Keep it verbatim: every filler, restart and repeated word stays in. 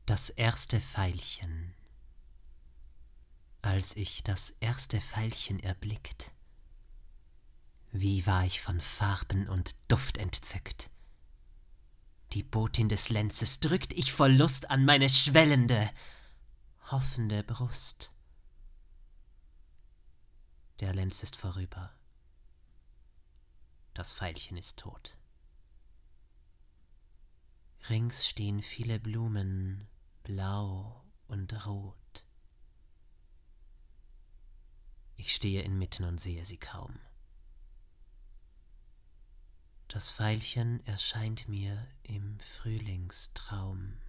Das erste Veilchen. Als ich das erste Veilchen erblickt, wie war ich von Farben und Duft entzückt. Die Botin des Lenzes drückt ich voll Lust an meine schwellende, hoffende Brust. Der Lenz ist vorüber, das Veilchen ist tot. Rings stehen viele Blumen, blau und rot. Ich stehe inmitten und sehe sie kaum. Das Veilchen erscheint mir im Frühlingstraum.